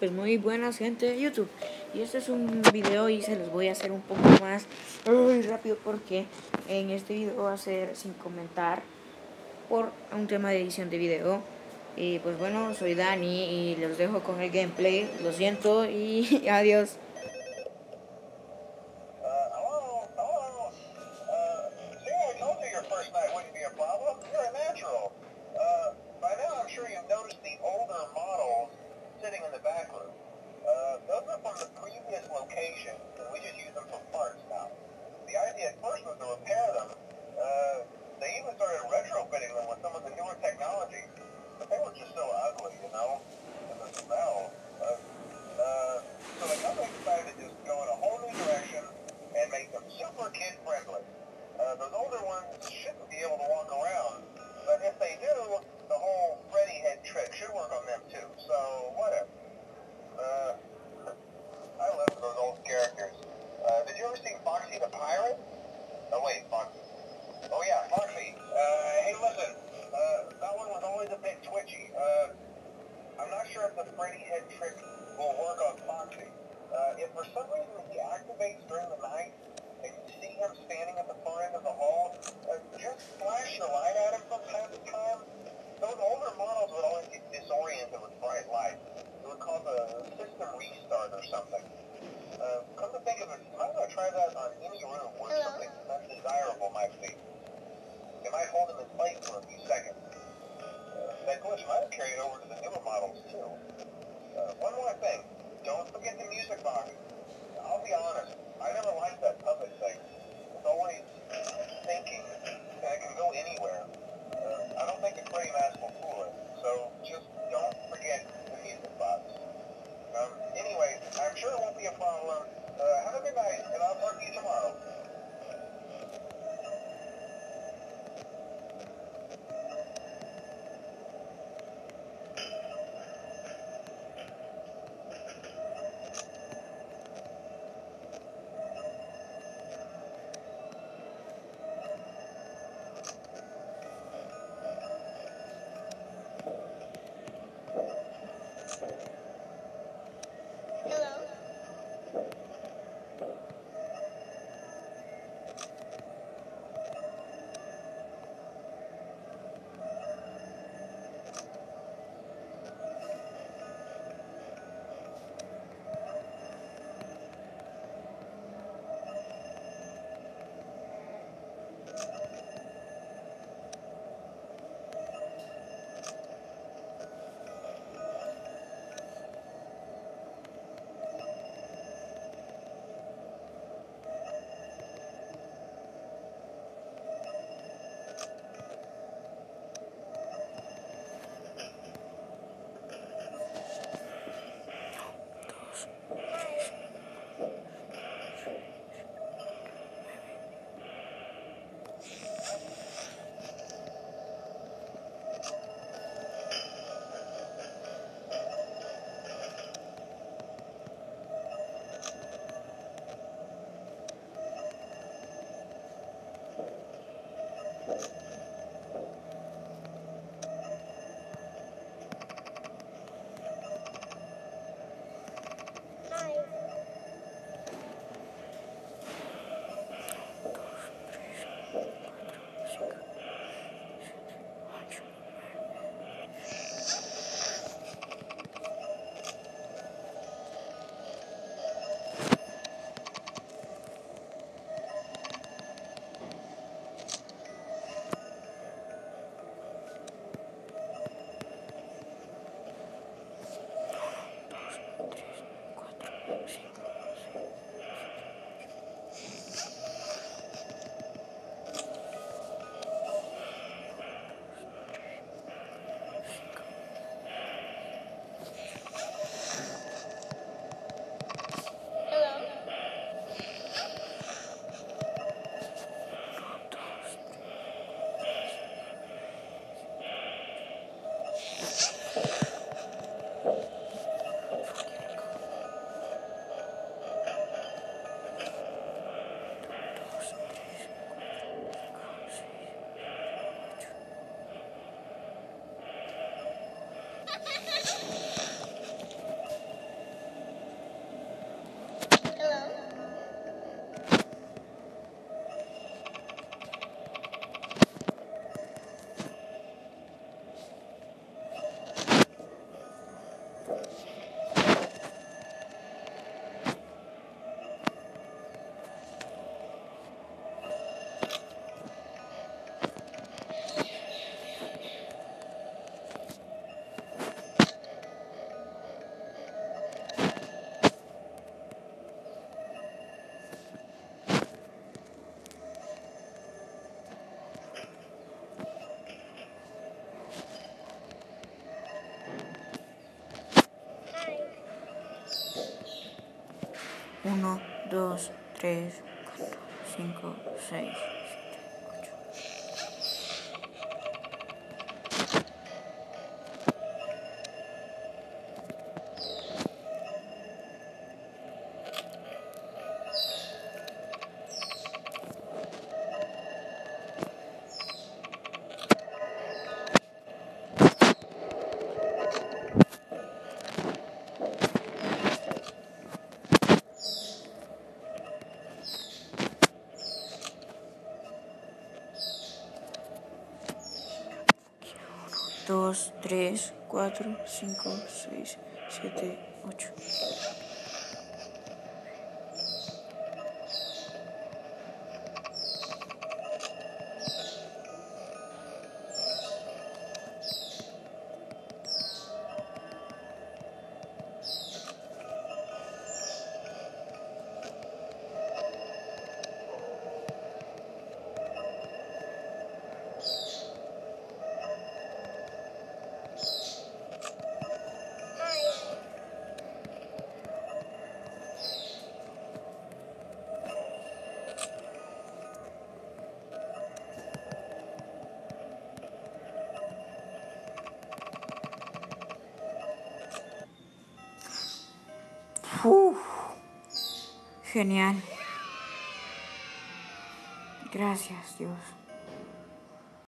Pues muy buenas gente de YouTube. Y este es un video y se los voy a hacer un poco más rápido porque en este video va a ser sin comentar por un tema de edición de video. Y pues bueno, soy Dani y los dejo con el gameplay. Lo siento y adiós. Those are from the previous location, and we just use them for parts now. The idea at first was to repair them. They even started retrofitting them with some of the newer technology, but they were just so ugly, you know, and the smell. So the company decided to just go in a whole new direction and make them super kid-friendly. Those older ones shouldn't be able to walk around, but if they do, the whole Freddy head trick should work on them too, so whatever. I love those old characters. Did you ever see Foxy the Pirate? Oh wait, Foxy. Oh yeah, Foxy. Hey listen, that one was always a bit twitchy. I'm not sure if the Freddy head trick will work on Foxy. If for some reason he activates during the night, and you see him standing at the far end of the hall, just flash your light at him from time to time. Those older models would always get disoriented with bright light. It would cause a system restart or something. Come to think of it, you might want to try that on any room where something undesirable might be. It might hold him in place for a few seconds. That glitch might have carried over to the newer models too. One more thing, don't forget the music box. I'll be honest, I never liked that puppet thing. It's always thinking, and it can go anywhere. I don't think the Freddy mask will fool it, so just don't forget the music box. Anyway, I'm sure it won't be a problem. Have a good night, and I'll talk to you tomorrow. 1, 2, 3, 4, 5, 6, 7, 8. Dos, tres, cuatro, cinco, seis, siete, ocho. Genial. Gracias, Dios.